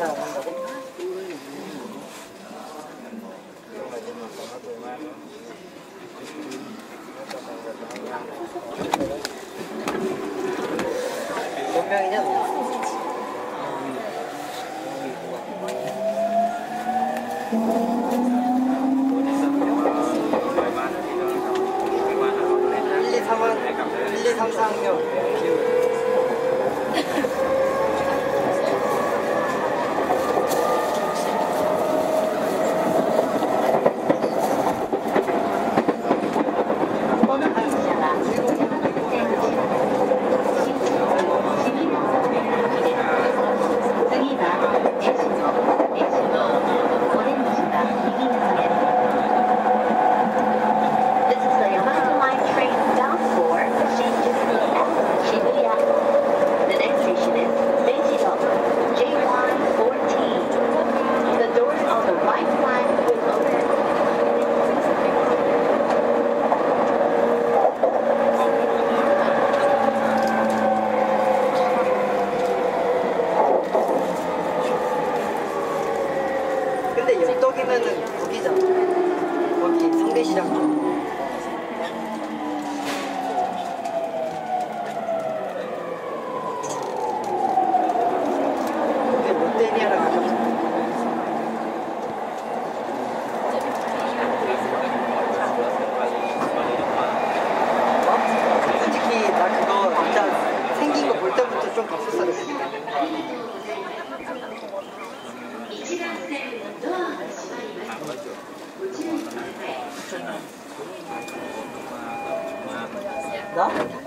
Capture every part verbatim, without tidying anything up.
나?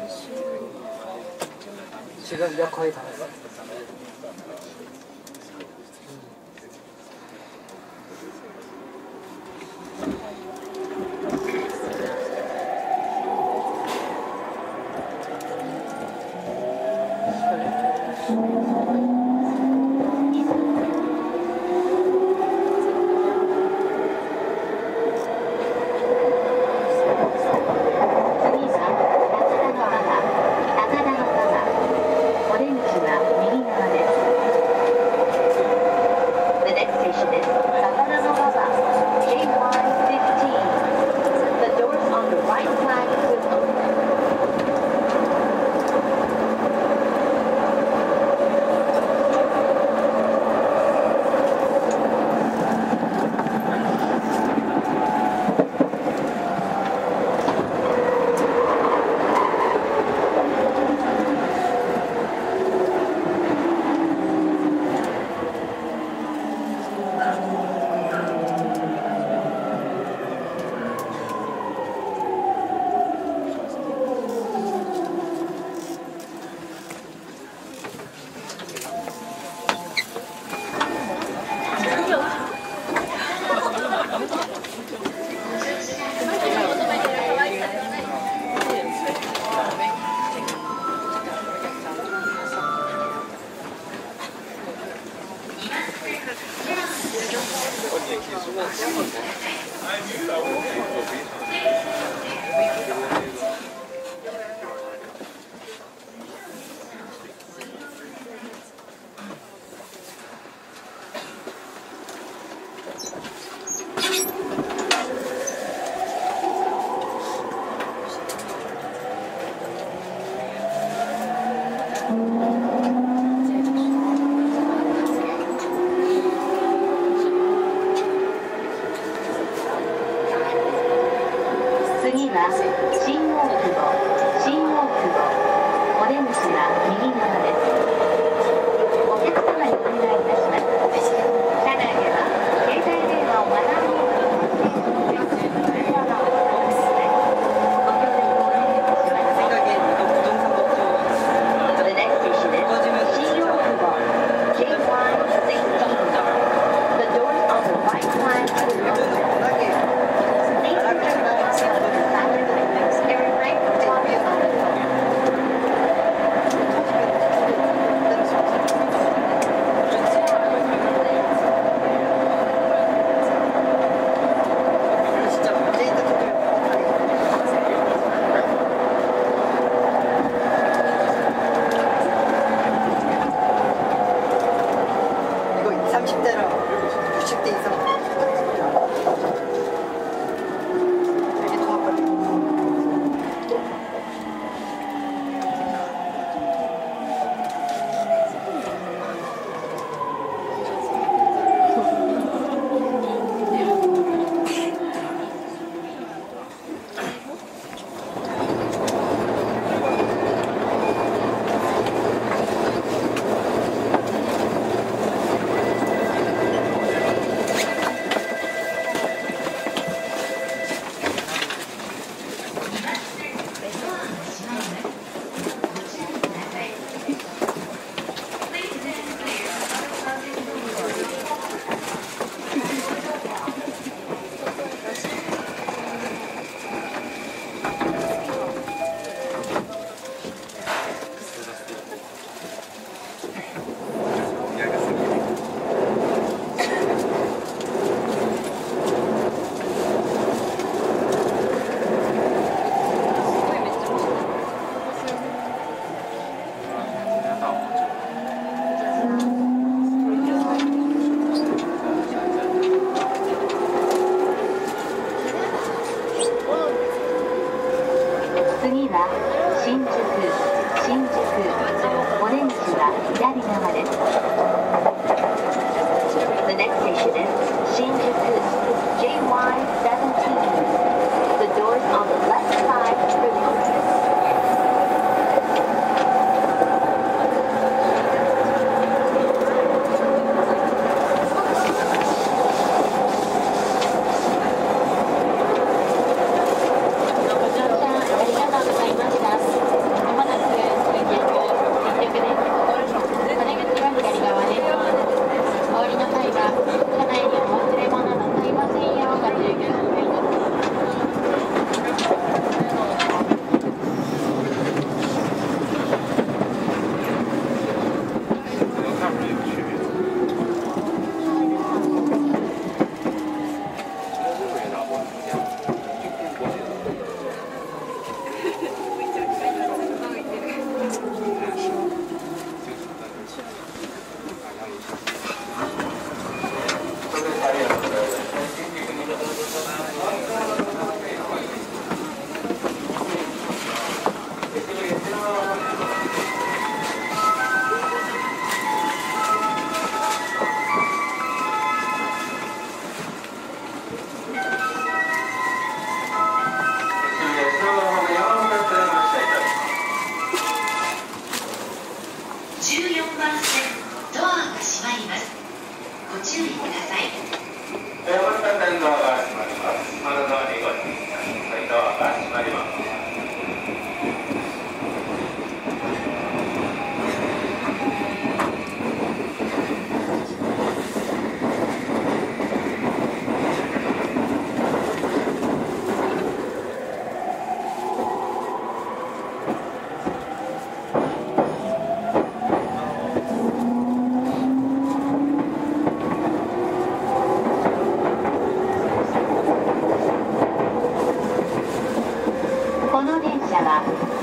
지금 몇 거의 다 했어.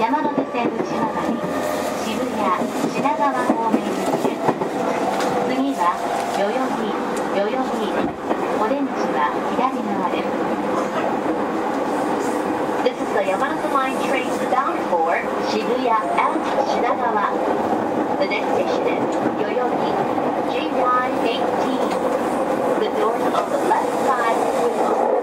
山手線内回り渋谷品川方面行きです。次は代々木代々木お出口は左側です。 This is the Yamanote Line train bound for Shibuya and Shinagawa. The next station is Yoyogi J Y eighteen. The doors on the left side will open.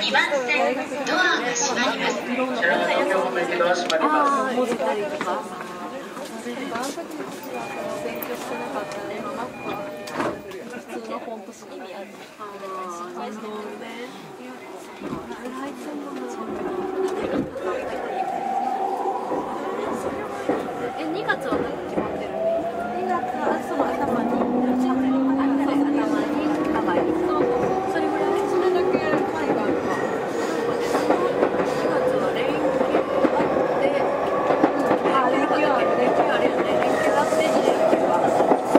にばん線ドアが閉まります。東京方面のドア閉まります。 文字たりとか。勉強してなかったね。マップは普通のフォントしか意味ある。失敗してるね。え、にがつは何決まってるの？にがつはその頭に頭に甘い。そうそれぐらい。それだけ会があるか。にがつは連休あって、あ、連休ある連休あるよね。連休あってに連休は。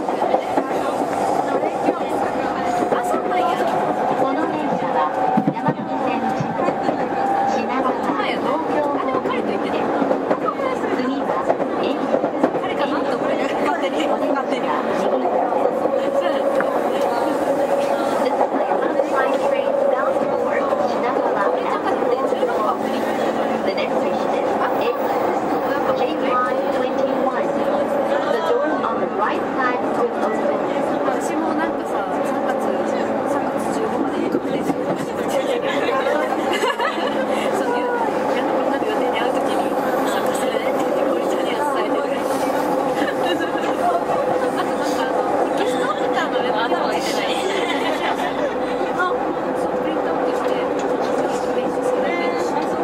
連休はあ、そうなんや。 この電車は山手線品川東京方面へ。次は恵比寿。 彼かなと思って勝手に勝手に。私もなんかさ、さんがつさんがつじゅうごまで確定する。そういうみんなで予定に会うときに参加するねって言ってゴリちゃんには伝えてくれる。あとなんかあのテキストみたいなのでも頭が出てない。あ、そうプリントアウトして練習するだけ。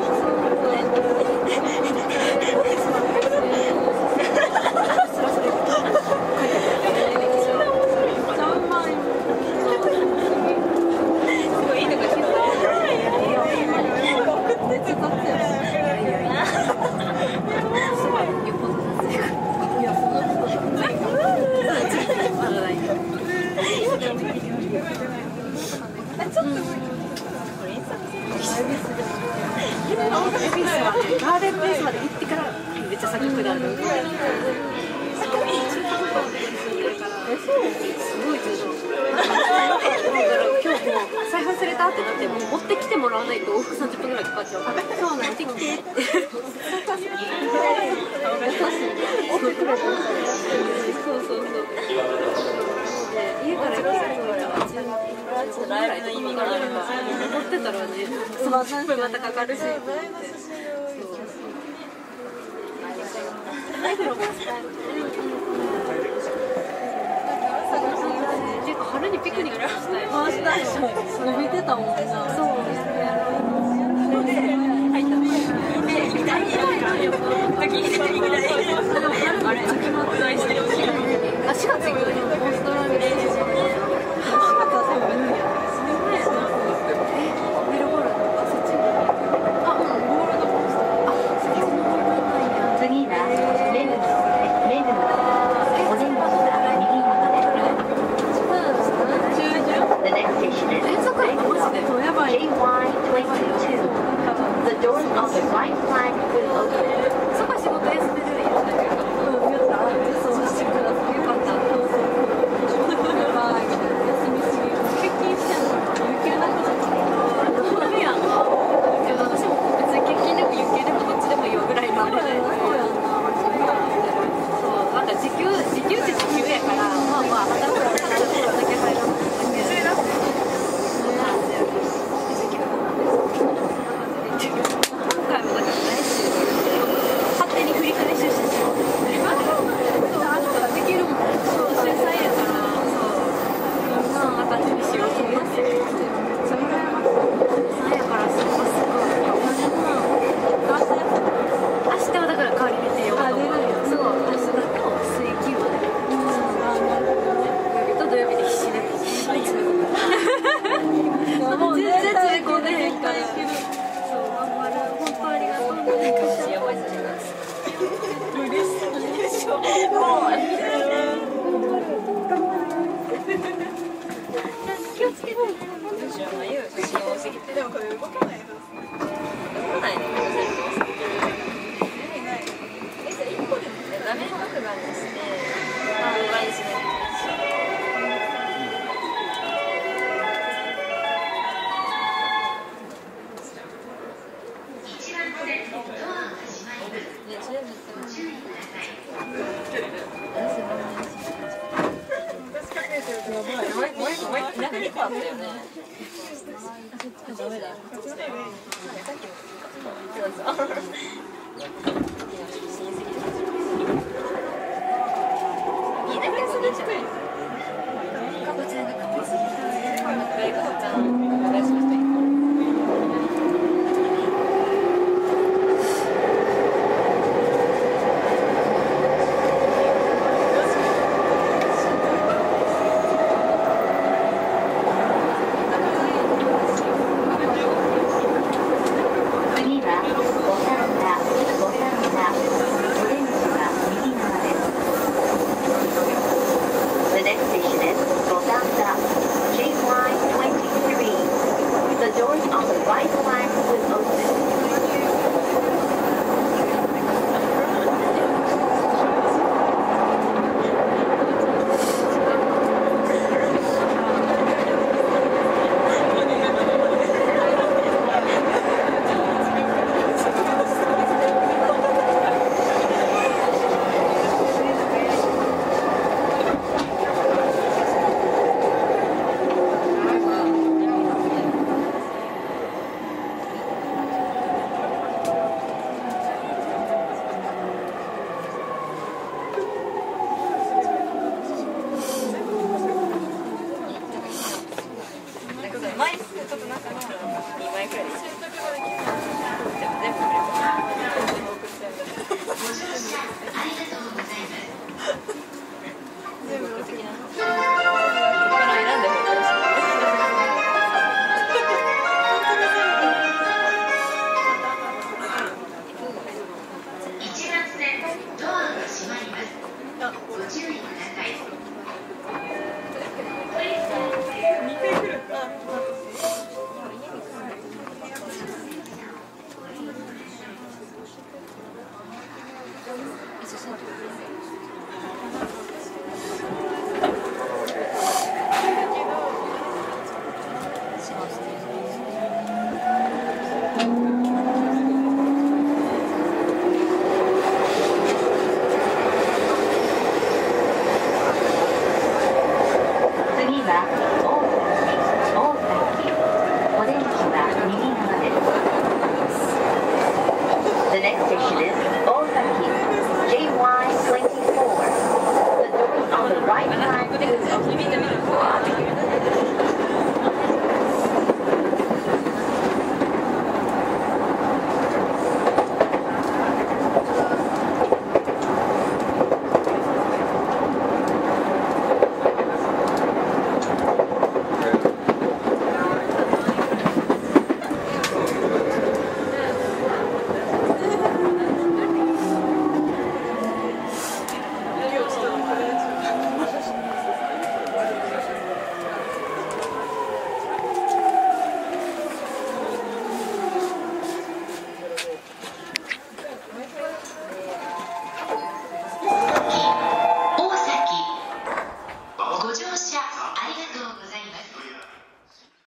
ガーデンプレイスまで行ってからめっちゃ寒くなる。すごい重要。今日も財布忘れたってなっても持ってきてもらわないと往復さんじゅっぷんぐらいかかっちゃう。そうなんてきてって。そうそうそう。家から来てライブの意味があるか持ってたらね、さんじゅっぷんまたかかるし。結構春にピクニックしたい。回したい。伸びてたもんね。そう。入った。行きたい。あれ、秋もお願いしてる。あ、しがつ行くの。オーストラリア。しがつは全部行くんや。え、メルボルンとかそっち。あ、うん、ゴールドコースト。あ、そっちの方なんや。 次はメルノメルノお電話が右に。The next station isジェイワイにじゅうに。The doors on the right flank will open. そこは仕事休めるんや。うん、やった。そうしてください。よかった。やばい。休みすぎる。欠勤してんのかな。有給なくなった。ダメやん。でも私も別に欠勤でも有給でもどっちでもいいわぐらいのあれで。そうやんな。そう、なんか時給時給って時給やから、まあまあ働くから働くだけ入らない。 なんかにこあったよね。 ダメだ。いいだけするじゃん。かぼちゃがかぼちゃ。外国ちゃん、大事な人いる。 次は